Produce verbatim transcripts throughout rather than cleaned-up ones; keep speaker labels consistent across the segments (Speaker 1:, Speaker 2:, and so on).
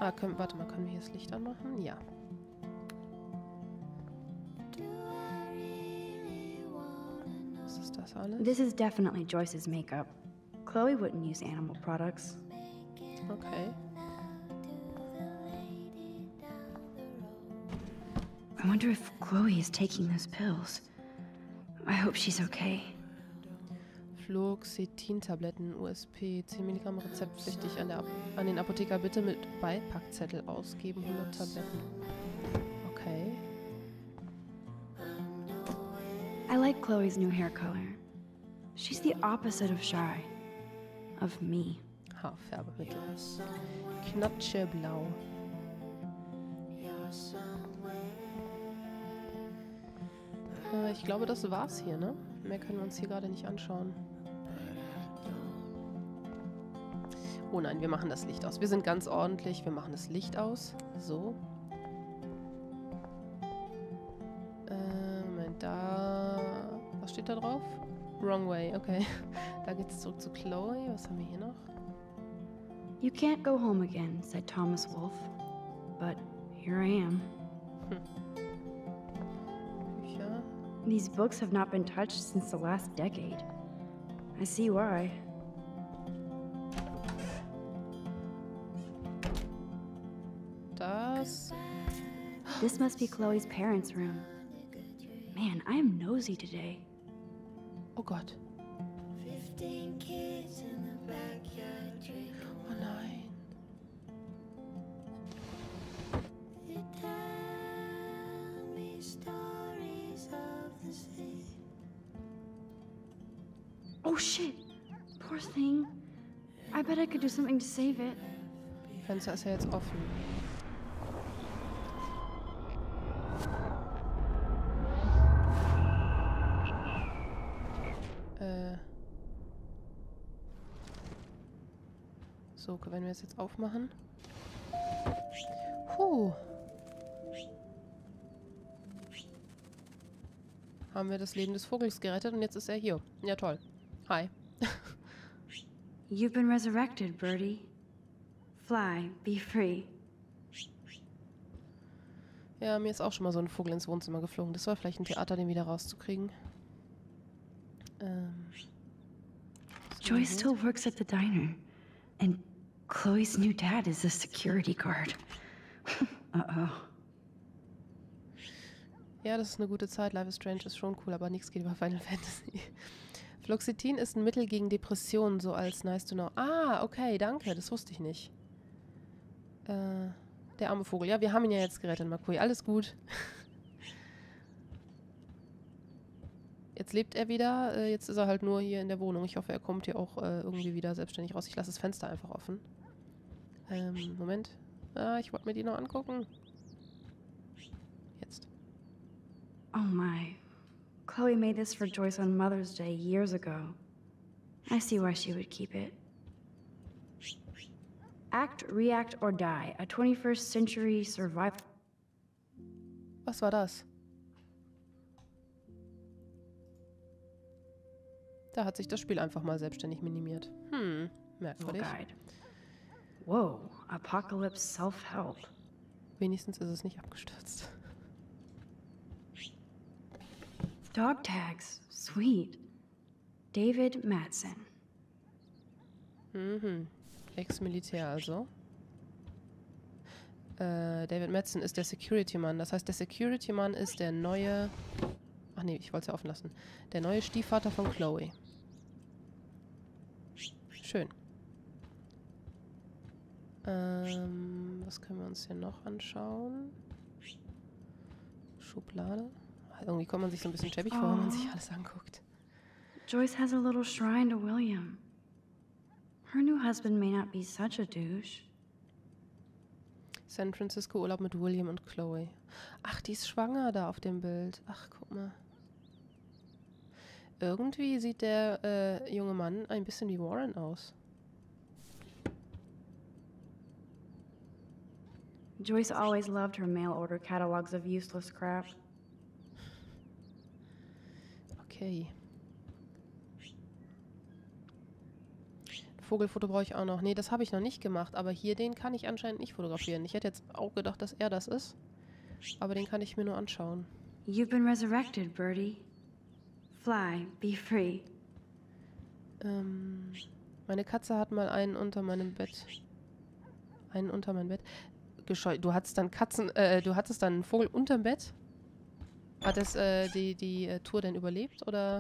Speaker 1: Ah, können, warte mal, können wir hier das Licht anmachen? Ja. Was ist das alles?
Speaker 2: This is definitely Joyce's makeup. Chloe wouldn't use animal products.
Speaker 1: Okay.
Speaker 2: I wonder if Chloe is taking those pills. I hope she's okay.
Speaker 1: Fluoxetin-Tabletten, U S P, zehn Milligramm rezeptpflichtig an, der, an den Apotheker bitte mit Beipackzettel ausgeben, hundert Tabletten. Okay.
Speaker 2: I like Chloe's new hair color. She's the opposite of shy. Of me.
Speaker 1: Haarfärbemittel. Knatscheblau. Äh, ich glaube, das war's hier, ne? Mehr können wir uns hier gerade nicht anschauen. Oh nein, wir machen das Licht aus. Wir sind ganz ordentlich. Wir machen das Licht aus. So. Äh, Moment, da... Was steht da drauf? Wrong way, okay. Da geht's zurück zu Chloe. Was haben wir hier noch?
Speaker 2: You can't go home again, said Thomas Wolfe. But here I am.
Speaker 1: Hm. Bücher.
Speaker 2: These books have not been touched since the last decade. I see why.
Speaker 1: Das...
Speaker 2: This must be Chloe's parents' room. Man, I am nosy today.
Speaker 1: Oh Gott. Oh nein.
Speaker 2: Oh shit! Poor thing. I bet I could do something to save it.
Speaker 1: Fenster ist ja jetzt offen. Äh. So, wenn wir es jetzt aufmachen. Huh. Haben wir das Leben des Vogels gerettet und jetzt ist er hier. Ja, toll. Hi.
Speaker 2: You've been resurrected, Birdie. Fly, be free.
Speaker 1: Ja, mir ist auch schon mal so ein Vogel ins Wohnzimmer geflogen. Das war vielleicht ein Theater, den wieder rauszukriegen. Ähm.
Speaker 2: Joyce still works at the diner. And Chloe's new dad is a security guard. Uh-oh.
Speaker 1: Ja, das ist eine gute Zeit. Life is Strange ist schon cool, aber nichts geht über Final Fantasy. Fluoxetin ist ein Mittel gegen Depressionen, so als nice to know. Ah, okay, danke, das wusste ich nicht. Äh, der arme Vogel. Ja, wir haben ihn ja jetzt gerettet, Makui. Alles gut. Jetzt lebt er wieder. Äh, jetzt ist er halt nur hier in der Wohnung. Ich hoffe, er kommt hier auch äh, irgendwie wieder selbstständig raus. Ich lasse das Fenster einfach offen. Ähm, Moment. Ah, ich wollte mir die noch angucken. Jetzt.
Speaker 2: Oh my. Chloe made this for Joyce on Mother's Day years ago. I see why she would keep it. Act, react, or die. A twenty-first century survival.
Speaker 1: Was war das? Da hat sich das Spiel einfach mal selbstständig minimiert. Hm, merkwürdig.
Speaker 2: Guide. Whoa, Apocalypse Self-Help.
Speaker 1: Wenigstens ist es nicht abgestürzt.
Speaker 2: Dog tags. Sweet. David Madsen.
Speaker 1: Mhm. Ex-Militär also. Äh, David Madsen ist der Security-Mann. Das heißt, der Security-Mann ist der neue... Ach nee, ich wollte es ja offen lassen. Der neue Stiefvater von Chloe. Schön. Ähm, was können wir uns hier noch anschauen? Schublade. Irgendwie kommt man sich so ein bisschen schäbig vor, wenn man sich alles anguckt.
Speaker 2: Joyce has a little shrine to William. Her new husband may not be such a douche.
Speaker 1: San Francisco Urlaub mit William und Chloe. Ach, die ist schwanger da auf dem Bild. Ach, guck mal. Irgendwie sieht der äh, junge Mann ein bisschen wie Warren aus.
Speaker 2: Joyce always loved her mail-order catalogs of useless crap.
Speaker 1: Okay. Vogelfoto brauche ich auch noch. Nee, das habe ich noch nicht gemacht, aber hier den kann ich anscheinend nicht fotografieren. Ich hätte jetzt auch gedacht, dass er das ist, aber den kann ich mir nur anschauen.
Speaker 2: You've been resurrected, Birdie. Fly, be free.
Speaker 1: Ähm, meine Katze hat mal einen unter meinem Bett. Einen unter mein Bett. Gescheu du hattest dann Katzen, äh, du hattest dann einen Vogel unterm Bett? Hat es äh, die, die äh, Tour denn überlebt oder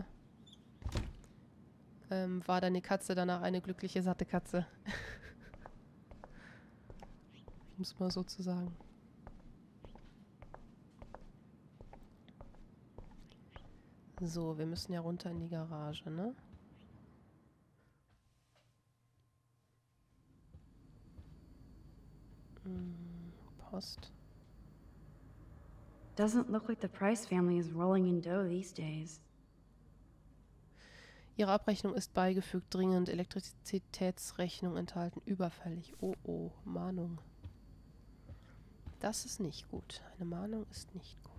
Speaker 1: ähm, war deine Katze danach eine glückliche, satte Katze? Um es mal so zu sagen. So, wir müssen ja runter in die Garage, ne? Hm, Post.
Speaker 2: Doesn't look like the Price family is rolling in dough these days.
Speaker 1: Ihre Abrechnung ist beigefügt, dringend. Elektrizitätsrechnung enthalten, überfällig. Oh oh, Mahnung. Das ist nicht gut. Eine Mahnung ist nicht gut.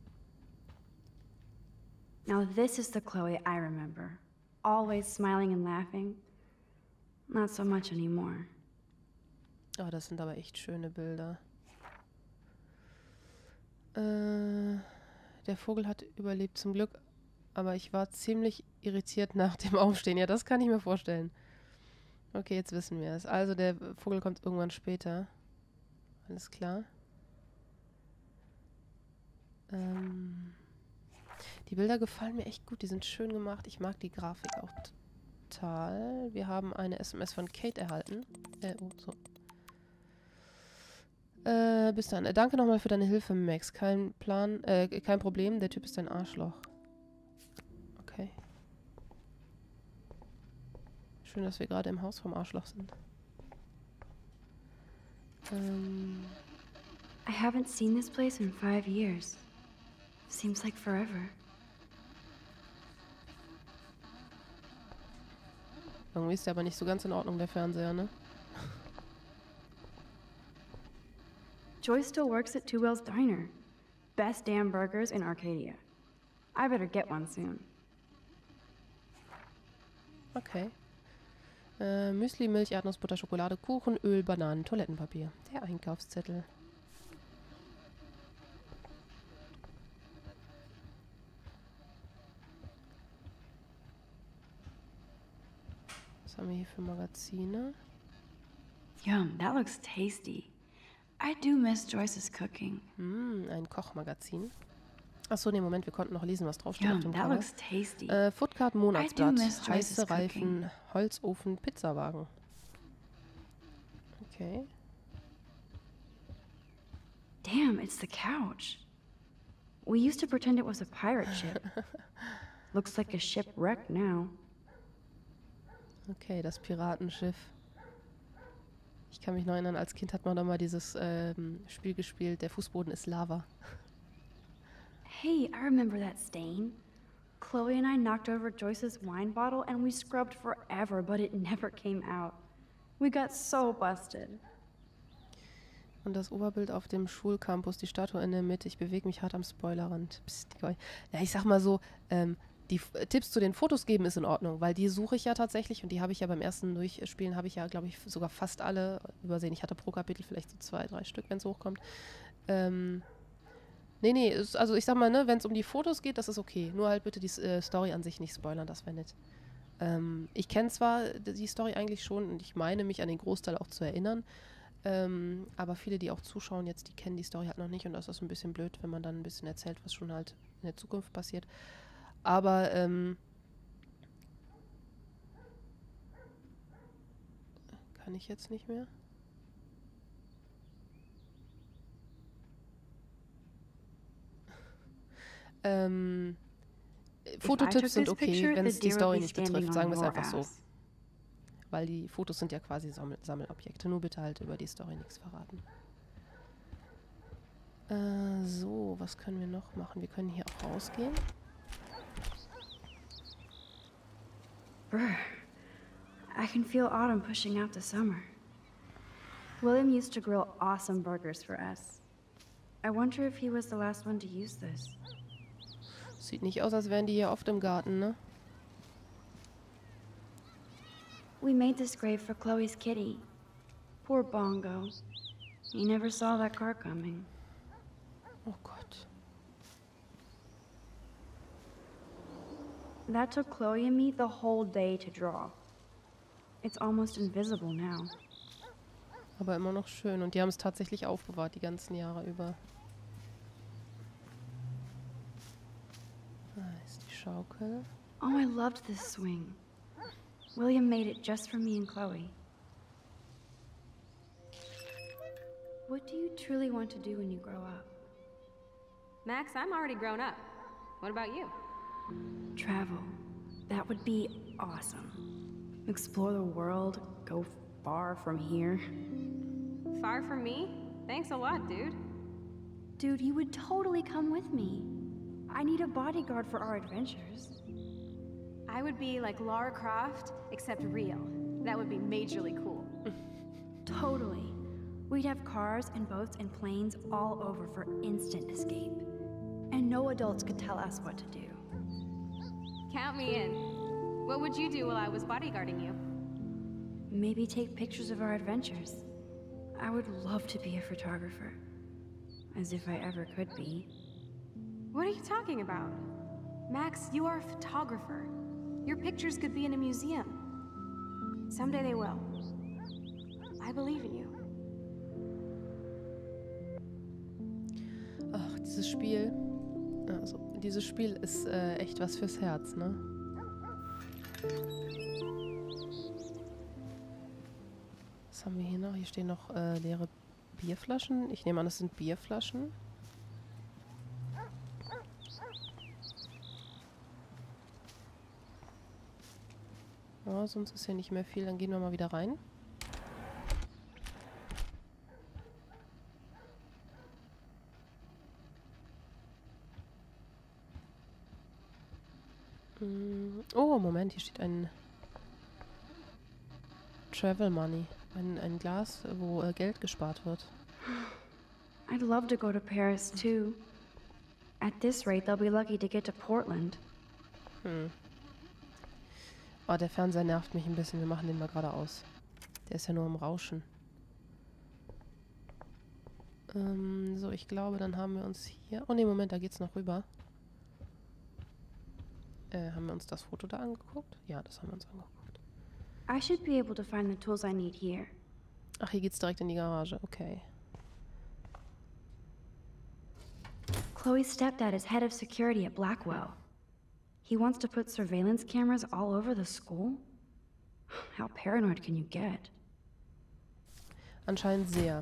Speaker 2: Now this is the Chloe I remember. Always smiling and laughing. Not so much anymore.
Speaker 1: Oh, das sind aber echt schöne Bilder. Äh, der Vogel hat überlebt zum Glück, aber ich war ziemlich irritiert nach dem Aufstehen. Ja, das kann ich mir vorstellen. Okay, jetzt wissen wir es. Also der Vogel kommt irgendwann später. Alles klar. Ähm, die Bilder gefallen mir echt gut. Die sind schön gemacht. Ich mag die Grafik auch total. Wir haben eine S M S von Kate erhalten. Äh, oh, so. Äh, bis dann. Äh, danke nochmal für deine Hilfe, Max. Kein Plan, äh, kein Problem. Der Typ ist ein Arschloch. Okay. Schön, dass wir gerade im Haus vom Arschloch sind. Ähm.
Speaker 2: I haven't seen this place in five years. Seems like forever.
Speaker 1: Irgendwie ist der aber nicht so ganz in Ordnung, der Fernseher, ne?
Speaker 2: Joyce still works at Two Whales Diner. Best damn burgers in Arcadia. I better get one soon.
Speaker 1: Okay. Äh, Müsli, Milch, Erdnussbutter, Schokolade, Kuchen, Öl, Bananen, Toilettenpapier. Der Einkaufszettel. Was haben wir hier für Magazine?
Speaker 2: Yum, that looks tasty. I do miss Joyce's cooking.
Speaker 1: Hm, ein Kochmagazin. Achso, nee, Moment, wir konnten noch lesen, was draufsteht auf
Speaker 2: Yum,
Speaker 1: dem
Speaker 2: that
Speaker 1: Cover.
Speaker 2: looks tasty.
Speaker 1: Äh, Footcard Monatsblatt,
Speaker 2: I do miss Joyce's
Speaker 1: heiße Reifen, Holzofen, Pizzawagen. Okay.
Speaker 2: Damn, it's the couch. We used to pretend it was a pirate ship. Looks like a shipwreck now.
Speaker 1: Okay, das Piratenschiff. Ich kann mich noch erinnern, als Kind hat man da mal dieses ähm, Spiel gespielt, der Fußboden ist Lava.
Speaker 2: Hey, I remember that stain. Chloe and I knocked over Joyce's wine bottle and we scrubbed forever, but it never came out. We got so busted.
Speaker 1: Und das Oberbild auf dem Schulcampus, die Statue in der Mitte. Ich bewege mich hart am Spoilerrand. Psst, ja, ich sag mal so, ähm, die F Tipps zu den Fotos geben ist in Ordnung, weil die suche ich ja tatsächlich und die habe ich ja beim ersten Durchspielen, habe ich ja, glaube ich, sogar fast alle übersehen. Ich hatte pro Kapitel vielleicht so zwei, drei Stück, wenn es hochkommt. Ähm, nee, nee, ist, also ich sag mal, ne, wenn es um die Fotos geht, das ist okay. Nur halt bitte die äh, Story an sich nicht spoilern, das wäre nett. Ähm, ich kenne zwar die Story eigentlich schon und ich meine mich an den Großteil auch zu erinnern, ähm, aber viele, die auch zuschauen jetzt, die kennen die Story halt noch nicht und das ist ein bisschen blöd, wenn man dann ein bisschen erzählt, was schon halt in der Zukunft passiert. Aber, ähm, kann ich jetzt nicht mehr? ähm, Fototipps sind okay, wenn es die Story nicht betrifft, sagen wir es einfach so. Weil die Fotos sind ja quasi Sammel Sammelobjekte. Nur bitte halt über die Story nichts verraten. Äh, so, was können wir noch machen? Wir können hier auch rausgehen.
Speaker 2: Brr. I can feel autumn pushing out the summer. William used to grill awesome burgers for us. I wonder if he was the last one to use this.
Speaker 1: Sieht nicht aus, als wären die hier oft im Garten, ne?
Speaker 2: We made this grave for Chloe's kitty. Poor Bongo. He never saw that car coming.
Speaker 1: Oh Gott.
Speaker 2: That took Chloe and me the whole day to draw. It's almost invisible now.
Speaker 1: Aber immer noch schön. Und die haben es tatsächlich aufbewahrt, die ganzen Jahre über. Da ist die Schaukel.
Speaker 2: Oh, I loved this swing. William made it just for me and Chloe. What do you truly want to do when you grow up?
Speaker 3: Max, I'm already grown up. What about you?
Speaker 2: Travel. That would be awesome. Explore the world, go far from here.
Speaker 3: Far from me? Thanks a lot, dude.
Speaker 2: Dude, you would totally come with me. I need a bodyguard for our adventures.
Speaker 3: I would be like Lara Croft, except real. That would be majorly cool.
Speaker 2: Totally. We'd have cars and boats and planes all over for instant escape. And no adults could tell us what to do.
Speaker 3: Count me in. What would you do while I was bodyguarding you?
Speaker 2: Maybe take pictures of our adventures. I would love to be a photographer. As if I ever could be.
Speaker 3: What are you talking about? Max, you are a photographer. Your pictures could be in a museum. Someday they will. I believe in you.
Speaker 1: Ach, dieses Spiel. Also, dieses Spiel ist äh, echt was fürs Herz, ne? Was haben wir hier noch? Hier stehen noch äh, leere Bierflaschen. Ich nehme an, das sind Bierflaschen. Ja, sonst ist hier nicht mehr viel. Dann gehen wir mal wieder rein. Oh, Moment, hier steht ein Travel Money. Ein, ein Glas, wo äh, Geld gespart wird.
Speaker 2: I'd love to go to Paris too. At this rate, they'll be lucky to get to Portland.
Speaker 1: Hm. Oh, der Fernseher nervt mich ein bisschen. Wir machen den mal gerade aus. Der ist ja nur im Rauschen. Ähm, so, ich glaube, dann haben wir uns hier... Oh ne, Moment, da geht's noch rüber. Äh, haben wir uns das Foto da angeguckt? Ja, das haben wir uns angeguckt.
Speaker 2: I should be able to find the tools I need here.
Speaker 1: Ach, hier geht's direkt in die Garage. Okay.
Speaker 2: Chloe's stepdad is head of security at Blackwell. He wants to put surveillance cameras all over the school? How paranoid can you get?
Speaker 1: Anscheinend sehr.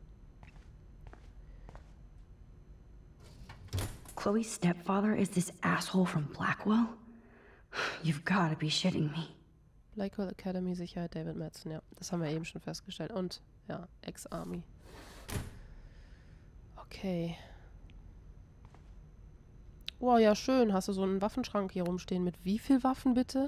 Speaker 2: Chloe's stepfather is this asshole from Blackwell? You've got to be shitting me.
Speaker 1: Blackwell Academy Sicherheit David Madsen, ja. Das haben wir eben schon festgestellt. Und, ja, Ex-Army. Okay. Wow, ja schön. Hast du so einen Waffenschrank hier rumstehen mit wie viel Waffen bitte?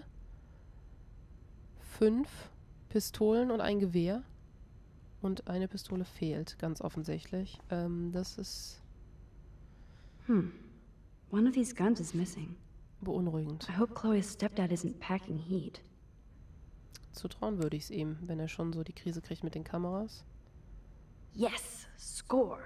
Speaker 1: Fünf Pistolen und ein Gewehr. Und eine Pistole fehlt, ganz offensichtlich. Ähm, das ist...
Speaker 2: Hmm. One of these guns is missing.
Speaker 1: beunruhigend.
Speaker 2: I hope Chloe's stepdad isn't packing heat.
Speaker 1: Zutrauen würde ich es ihm, wenn er schon so die Krise kriegt mit den Kameras.
Speaker 2: Yes! Score!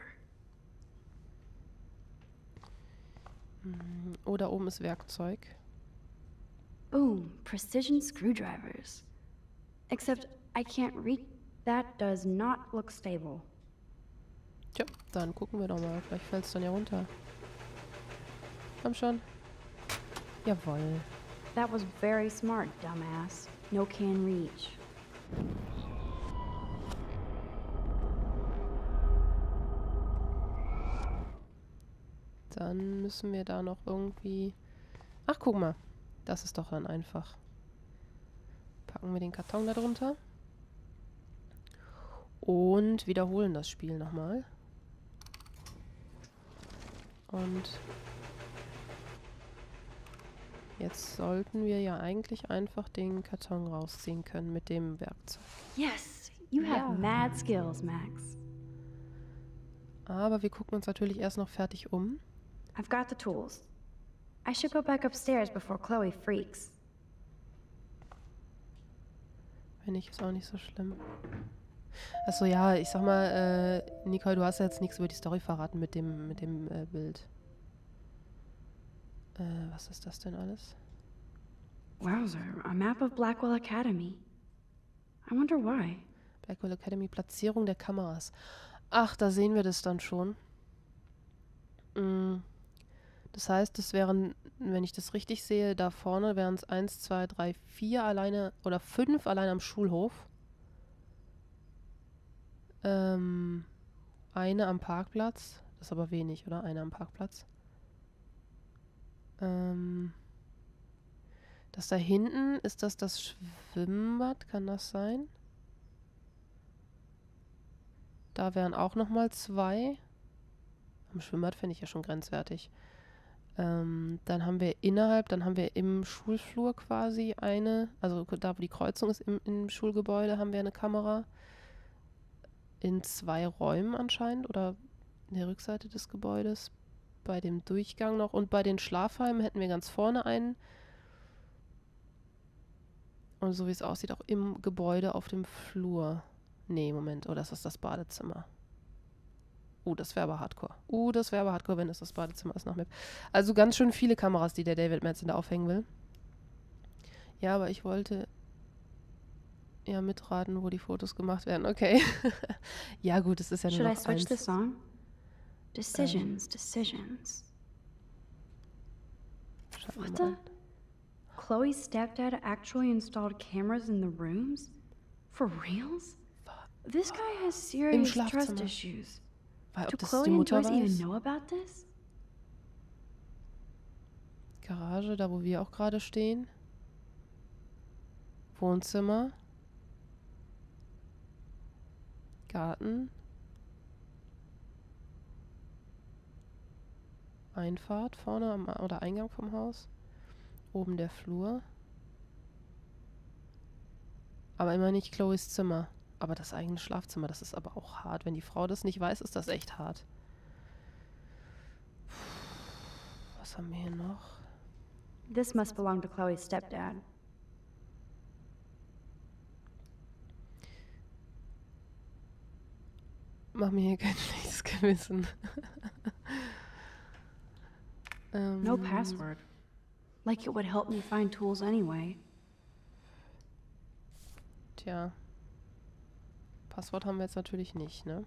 Speaker 1: Oh, da oben ist Werkzeug.
Speaker 2: Boom! Precision screwdrivers. Except I can't read. That does not look stable.
Speaker 1: Tja, dann gucken wir doch mal. Vielleicht fällt es dann ja runter. Komm schon. Jawohl.
Speaker 2: That was very smart, dumbass. No can reach.
Speaker 1: Dann müssen wir da noch irgendwie... Ach, guck mal. Das ist doch dann einfach. Packen wir den Karton da drunter. Und wiederholen das Spiel nochmal. Und... jetzt sollten wir ja eigentlich einfach den Karton rausziehen können mit dem Werkzeug.
Speaker 2: Yes! You have
Speaker 1: Ja.
Speaker 2: mad skills, Max.
Speaker 1: Aber wir gucken uns natürlich erst noch fertig um.
Speaker 2: I've got the tools. I should go back upstairs before Chloe freaks.
Speaker 1: Finde ich, ist auch nicht so schlimm. Achso, ja, ich sag mal, äh, Nicole, du hast ja jetzt nichts über die Story verraten mit dem, mit dem äh, Bild. Äh, was ist das denn alles?
Speaker 2: Wowzer, a map of Blackwell Academy. I wonder why.
Speaker 1: Blackwell Academy, Platzierung der Kameras. Ach, da sehen wir das dann schon. Mm. Das heißt, es wären, wenn ich das richtig sehe, da vorne wären es eins, zwei, drei, vier alleine oder fünf alleine am Schulhof. Ähm, eine am Parkplatz. Das ist aber wenig, oder? Eine am Parkplatz. Ähm, das da hinten, ist das das Schwimmbad? Kann das sein? Da wären auch nochmal zwei. Am Schwimmbad finde ich ja schon grenzwertig. Ähm, dann haben wir innerhalb, dann haben wir im Schulflur quasi eine, also da wo die Kreuzung ist im, im Schulgebäude, haben wir eine Kamera. In zwei Räumen anscheinend oder in der Rückseite des Gebäudes. Bei dem Durchgang noch und bei den Schlafheimen hätten wir ganz vorne einen. Und so wie es aussieht, auch im Gebäude auf dem Flur. Nee, Moment, oh, das ist das Badezimmer. Uh, das wäre aber Hardcore. Uh, das wäre aber Hardcore, wenn es das Badezimmer ist nach Map. Also ganz schön viele Kameras, die der David Madsen da aufhängen will. Ja, aber ich wollte ja mitraten, wo die Fotos gemacht werden. Okay. Ja gut, es ist ja nur
Speaker 2: Should I
Speaker 1: noch
Speaker 2: switch
Speaker 1: eins.
Speaker 2: this on? Decisions, decisions.
Speaker 1: Schauen wir
Speaker 2: What
Speaker 1: mal.
Speaker 2: the? Chloe's stepdad actually installed cameras in the rooms? For reals? This guy has serious trust
Speaker 1: Schlafzimmer.
Speaker 2: issues.
Speaker 1: Weil,
Speaker 2: Do
Speaker 1: ob das
Speaker 2: Chloe
Speaker 1: die
Speaker 2: and
Speaker 1: Mutter
Speaker 2: Joyce even
Speaker 1: weiß?
Speaker 2: know about this?
Speaker 1: Garage, da wo wir auch gerade stehen. Wohnzimmer. Garten. Einfahrt vorne am, oder Eingang vom Haus. Oben der Flur. Aber immer nicht Chloes Zimmer. Aber das eigene Schlafzimmer, das ist aber auch hart. Wenn die Frau das nicht weiß, ist das echt hart. Puh, was haben wir hier noch?
Speaker 2: This must belong to Chloe's stepdad.
Speaker 1: Mach mir hier kein schlechtes Gewissen. ähm,
Speaker 2: No password. Like it would help me find tools anyway.
Speaker 1: Tja. Passwort haben wir jetzt natürlich nicht, ne?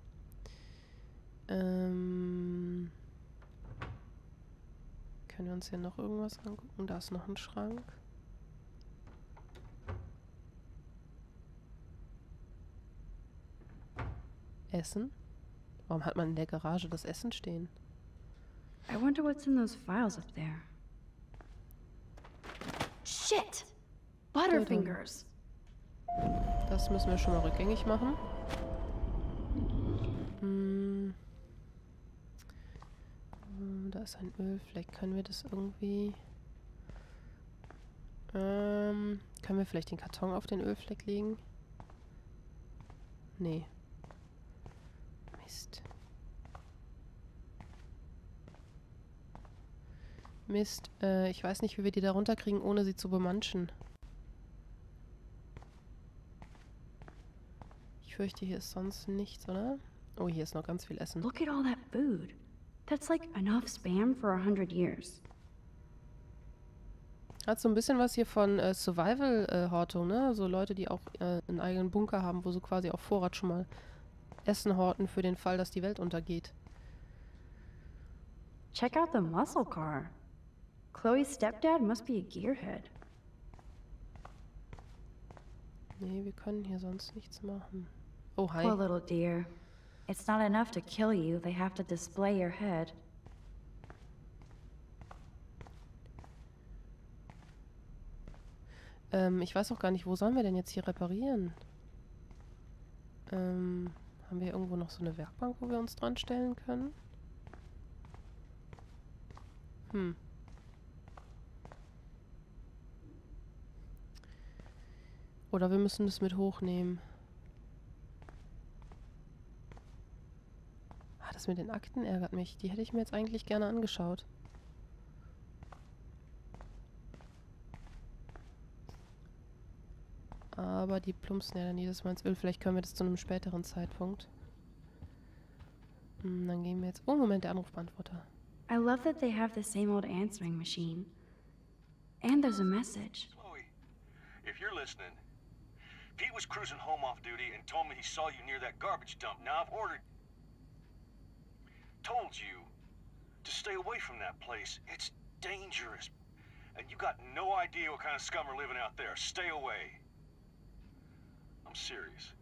Speaker 1: Ähm, können wir uns hier noch irgendwas angucken? Da ist noch ein Schrank. Essen? Warum hat man in der Garage das Essen stehen?
Speaker 2: I wonder what's in those files up there. Shit! Butterfingers!
Speaker 1: Das müssen wir schon mal rückgängig machen. Hm. Hm, da ist ein Ölfleck. Können wir das irgendwie... Ähm, können wir vielleicht den Karton auf den Ölfleck legen? Nee. Mist. Mist. Äh, ich weiß nicht, wie wir die da runterkriegen, ohne sie zu bemanschen. Ich fürchte, hier ist sonst nichts, oder? Oh, hier ist noch ganz viel Essen.
Speaker 2: Look at all that food. That's like enough spam for a hundred years.
Speaker 1: Hat so ein bisschen was hier von äh, Survival-Hortung, ne? So Leute, die auch äh, einen eigenen Bunker haben, wo sie quasi auf Vorrat schon mal Essen horten für den Fall, dass die Welt untergeht.
Speaker 2: Check out the muscle car. Chloe's stepdad must be a gearhead.
Speaker 1: Nee, wir können hier sonst nichts machen. Oh, hi.
Speaker 2: Poor little dear. It's not enough to kill you, they have to display your head.
Speaker 1: Ähm, ich weiß auch gar nicht, wo sollen wir denn jetzt hier reparieren? Ähm, haben wir irgendwo noch so eine Werkbank, wo wir uns dran stellen können? Hm. Oder wir müssen das mit hochnehmen. Ah, das mit den Akten ärgert mich. Die hätte ich mir jetzt eigentlich gerne angeschaut. Aber die plumpsen ja dann jedes Mal ins Öl. Vielleicht können wir das zu einem späteren Zeitpunkt. Hm, dann gehen wir jetzt... Oh, Moment, der Anrufbeantworter.
Speaker 2: I love that they have the same old answering machine. And there's a message.
Speaker 4: Chloe, if you're listening, Pete was cruising home off duty and told me he saw you near that garbage dump. Now I've ordered... Told you to stay away from that place. It's dangerous. And you got no idea what kind of scum are living out there. Stay away. I'm serious.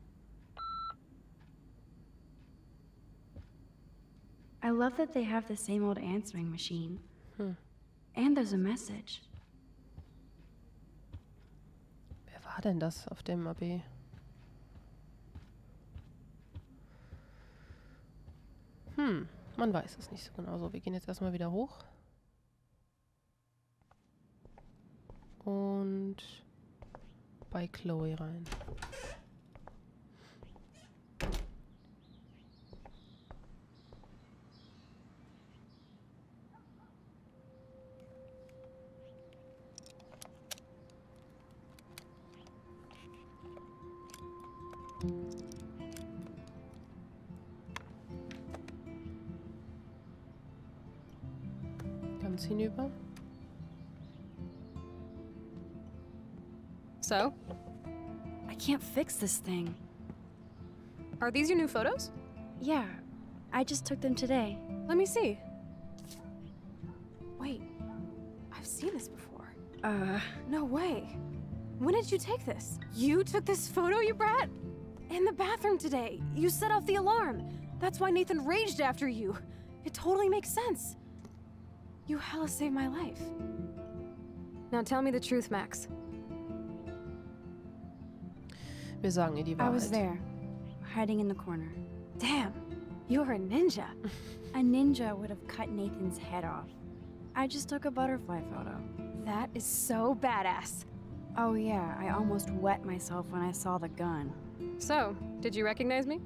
Speaker 2: I love that they have the same old answering machine.
Speaker 1: Hm.
Speaker 2: And there's a message.
Speaker 1: Wer war denn das auf dem A B? Hm, man weiß es nicht so genau. So, wir gehen jetzt erstmal wieder hoch. Und bei Chloe rein. Ganz hinüber.
Speaker 3: So?
Speaker 2: I can't fix this thing.
Speaker 3: Are these your new photos?
Speaker 2: Yeah, I just took them today.
Speaker 3: Let me see. Wait, I've seen this before.
Speaker 2: Uh,
Speaker 3: No way. When did you take this? You took this photo, you brat? In the bathroom today. You set off the alarm. That's why Nathan raged after you. It totally makes sense. You hella saved my life. Now tell me the truth, Max.
Speaker 1: Wir sagen ihr die
Speaker 2: I was
Speaker 1: Wahrheit.
Speaker 2: there, hiding in the corner.
Speaker 3: Damn, you're a ninja.
Speaker 2: A ninja would have cut Nathan's head off. I just took a butterfly photo.
Speaker 3: That is so badass.
Speaker 2: Oh yeah, I almost wet myself when I saw the gun.
Speaker 3: So, did you recognize me?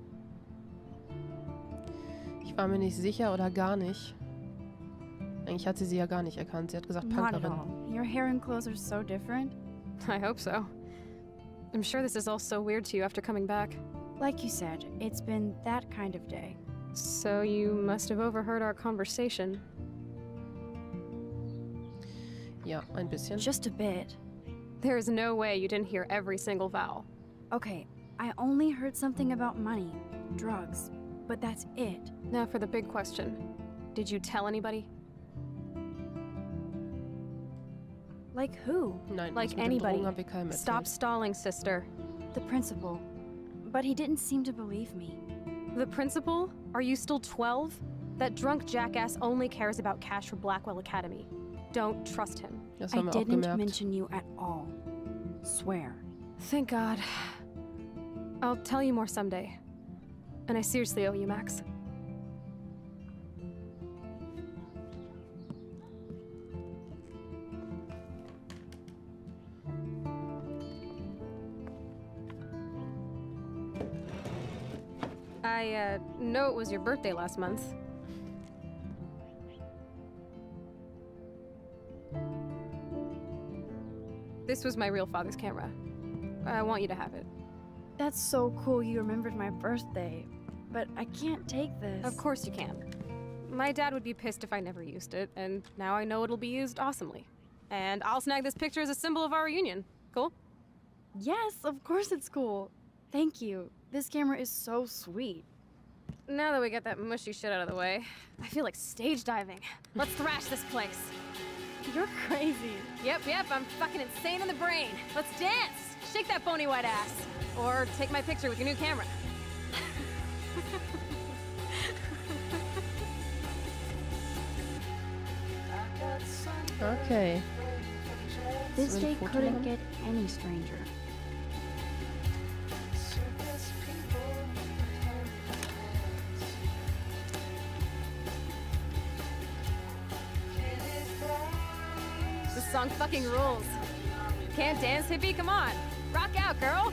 Speaker 1: Ich war mir nicht sicher oder gar nicht. Eigentlich hat sie sie ja gar nicht erkannt. Sie hat gesagt
Speaker 2: Not at
Speaker 1: Punkerin.
Speaker 2: all. Your hair and clothes are so different.
Speaker 3: I hope so. I'm sure this is all so weird to you after coming back.
Speaker 2: Like you said, it's been that kind of day.
Speaker 3: So you must have overheard our conversation.
Speaker 1: Ja, ein bisschen.
Speaker 2: Just a bit.
Speaker 3: There is no way you didn't hear every single vowel.
Speaker 2: Okay, I only heard something about money, drugs, but that's it.
Speaker 3: Now for the big question. Did you tell anybody?
Speaker 2: Like who?
Speaker 1: Nein,
Speaker 3: Like
Speaker 1: das mit den
Speaker 3: anybody.
Speaker 1: Drogen haben wir keinem
Speaker 3: Stop
Speaker 1: erzählt.
Speaker 3: stalling, sister.
Speaker 2: The principal. But he didn't seem to believe me.
Speaker 3: The principal? Are you still twelve? That drunk jackass only cares about cash for Blackwell Academy. Don't trust him.
Speaker 1: Das
Speaker 2: I
Speaker 1: haben wir auch
Speaker 2: didn't
Speaker 1: gemerkt.
Speaker 2: mention you at all. Swear.
Speaker 3: Thank God. I'll tell you more someday. And I seriously owe you, Max. I, uh, know it was your birthday last month. This was my real father's camera. I want you to have it.
Speaker 2: That's so cool you remembered my birthday. But I can't take this.
Speaker 3: Of course you can. My dad would be pissed if I never used it, and now I know it'll be used awesomely. And I'll snag this picture as a symbol of our reunion. Cool?
Speaker 2: Yes, of course it's cool. Thank you. This camera is so sweet.
Speaker 3: Now that we got that mushy shit out of the way, I feel like stage diving. Let's thrash this place.
Speaker 2: You're crazy.
Speaker 3: Yep, yep, I'm fucking insane in the brain. Let's dance! Shake that bony white ass. Or take my picture with your new camera.
Speaker 1: Okay.
Speaker 2: This
Speaker 1: Sollen wir
Speaker 2: day
Speaker 1: ein Foto
Speaker 2: couldn't
Speaker 1: machen?
Speaker 2: get any stranger.
Speaker 3: This song fucking rules. Can't dance, hippie? Come on. Rock out, girl.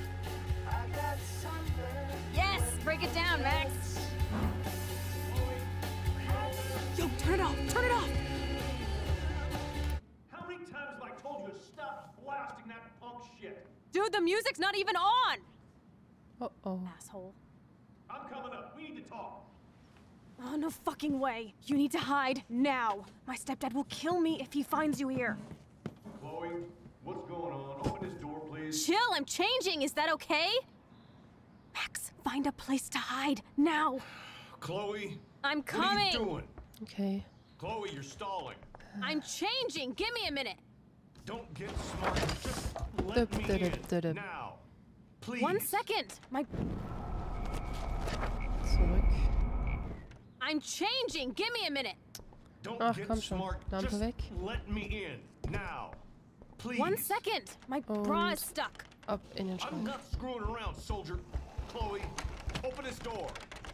Speaker 3: Yes! Break it down, Max.
Speaker 5: Yo, turn it off! Turn it off!
Speaker 4: How many times have I told you to stop blasting that punk shit?
Speaker 3: Dude, the music's not even on!
Speaker 1: Oh, oh.
Speaker 3: Asshole.
Speaker 4: I'm coming up. We need to talk.
Speaker 3: Oh, no fucking way. You need to hide now. My stepdad will kill me if he finds you here.
Speaker 4: Chloe, what's going on? Open this door, please.
Speaker 3: Chill, I'm changing. Is that okay? Max, find a place to hide now.
Speaker 4: Chloe,
Speaker 3: I'm
Speaker 4: what are
Speaker 3: coming.
Speaker 4: you doing?
Speaker 1: Okay.
Speaker 4: Chloe, you're stalling.
Speaker 3: I'm changing. Give me a minute.
Speaker 4: Don't get smart. Just let
Speaker 1: Dup,
Speaker 4: me
Speaker 1: dup,
Speaker 4: in.
Speaker 1: dup, dup.
Speaker 4: Now. Please.
Speaker 3: One second. My
Speaker 1: Zurück.
Speaker 3: I'm changing. Give me a minute.
Speaker 4: Don't
Speaker 1: Ach,
Speaker 4: get
Speaker 1: komm schon.
Speaker 4: smart.
Speaker 1: Lampe
Speaker 4: Just
Speaker 1: weg.
Speaker 4: let me in. Now. Please.
Speaker 3: One second. My bra
Speaker 1: Und-
Speaker 3: is stuck.
Speaker 1: Ab in den
Speaker 4: I'm
Speaker 1: Schrank.
Speaker 4: not screwing around, soldier. Chloe, open this door.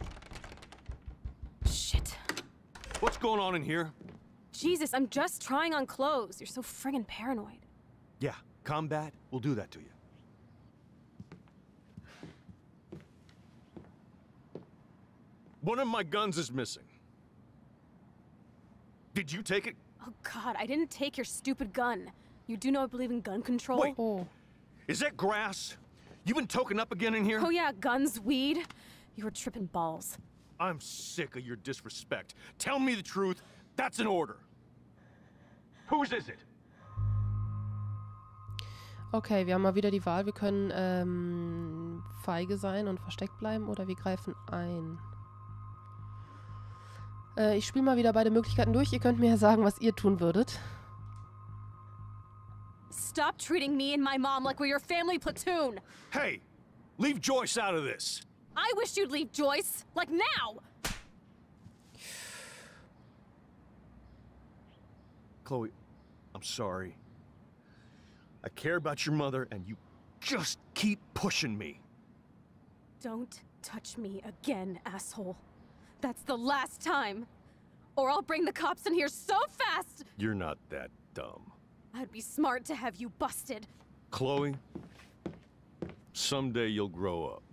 Speaker 3: Shit.
Speaker 4: What's going on in here?
Speaker 3: Jesus, I'm just trying on clothes. You're so friggin' paranoid.
Speaker 4: Yeah, combat will do that to you. One of my guns is missing. Did you take it?
Speaker 3: Oh God, I didn't take your stupid gun. You do know I believe in gun control?
Speaker 4: Wait.
Speaker 1: Oh.
Speaker 4: Is that grass? You been token up again in here?
Speaker 3: Oh yeah, guns, weed. You were tripping balls.
Speaker 4: I'm sick of your disrespect. Tell me the truth. That's an order. Whose is it?
Speaker 1: Okay, wir haben mal wieder die Wahl. Wir können ähm, feige sein und versteckt bleiben oder wir greifen ein. Äh, ich spiele mal wieder beide Möglichkeiten durch. Ihr könnt mir ja sagen, was ihr tun würdet.
Speaker 3: Stop treating me and my mom like we're your family platoon.
Speaker 4: Hey, leave Joyce out of this.
Speaker 3: I wish you'd leave Joyce, like now.
Speaker 4: Chloe, I'm sorry. I care about your mother, and you just keep pushing me.
Speaker 3: Don't touch me again, asshole. That's the last time. Or I'll bring the cops in here so fast.
Speaker 4: You're not that dumb.
Speaker 3: I'd be smart to have you busted.
Speaker 4: Chloe, someday you'll grow up.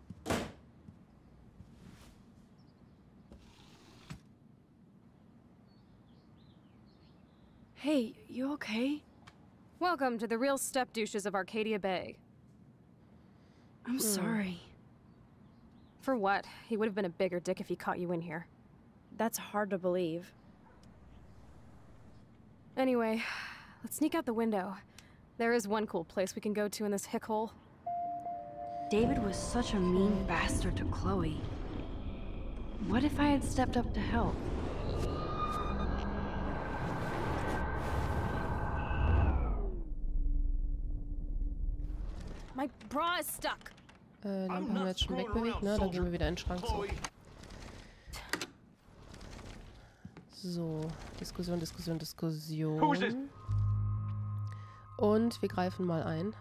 Speaker 2: Hey, you okay?
Speaker 3: Welcome to the real step douches of Arcadia Bay.
Speaker 2: I'm sorry.
Speaker 3: For what? He would have been a bigger dick if he caught you in here.
Speaker 2: That's hard to believe.
Speaker 3: Anyway, let's sneak out the window. There is one cool place we can go to in this hick hole.
Speaker 2: David was such a mean bastard to Chloe. What if I had stepped up to help?
Speaker 3: My bra is stuck.
Speaker 1: Äh, Lampe haben wir jetzt schon wegbewegt, ne? Dann gehen wir wieder in den Schrank zurück. So, Diskussion, Diskussion, Diskussion. Und wir greifen mal ein.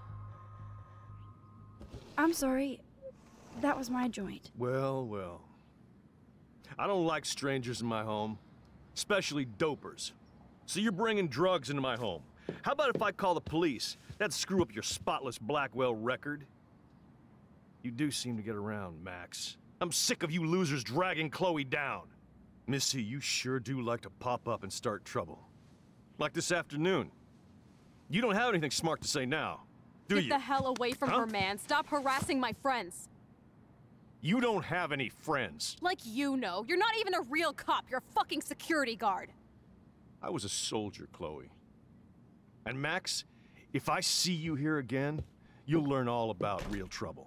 Speaker 2: I'm sorry. That was my joint.
Speaker 4: Well, well. I don't like strangers in my home, especially dopers. So you're bringing drugs into my home. How about if I call the police? That'd screw up your spotless Blackwell record. You do seem to get around, Max. I'm sick of you losers dragging Chloe down. Missy, you sure do like to pop up and start trouble. Like this afternoon. You don't have anything smart to say now, do
Speaker 3: Get
Speaker 4: you?
Speaker 3: the hell away from
Speaker 4: Huh?
Speaker 3: her, man. Stop harassing my friends.
Speaker 4: You don't have any friends.
Speaker 3: Like you know. You're not even a real cop. You're a fucking security guard.
Speaker 4: I was a soldier, Chloe. And Max, if I see you here again, you'll learn all about real trouble.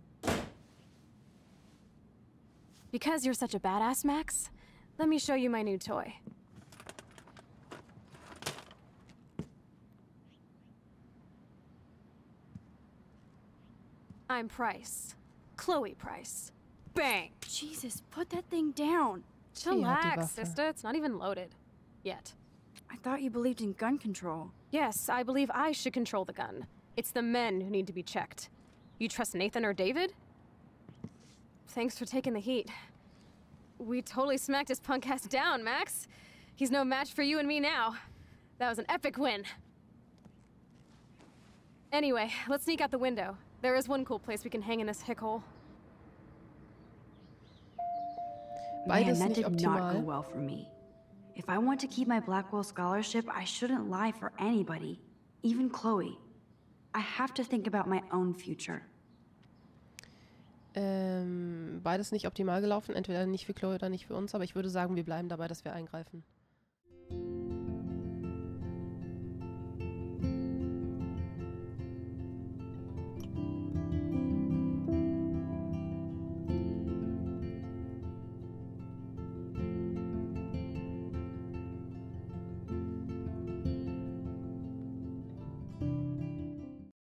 Speaker 3: Because you're such a badass, Max, let me show you my new toy. I'm Price. Chloe Price. Bang!
Speaker 2: Jesus, put that thing down.
Speaker 3: Chillax,
Speaker 1: Waffe.
Speaker 3: sister. It's not even loaded. Yet.
Speaker 2: I thought you believed in gun control.
Speaker 3: Yes, I believe I should control the gun. It's the men who need to be checked. You trust Nathan or David? Thanks for taking the heat. We totally smacked his punk ass down, Max. He's no match for you and me now. That was an epic win. Anyway, let's sneak out the window. There is one cool place we can hang in this hick hole.
Speaker 2: Man,
Speaker 1: Beides
Speaker 2: that
Speaker 1: nicht
Speaker 2: did not go
Speaker 1: optimal.
Speaker 2: well for me. If I want to keep my Blackwell scholarship, I shouldn't lie for anybody, even Chloe. I have to think about my own future.
Speaker 1: Ähm, beides nicht optimal gelaufen. Entweder nicht für Chloe oder nicht für uns. Aber ich würde sagen, wir bleiben dabei, dass wir eingreifen.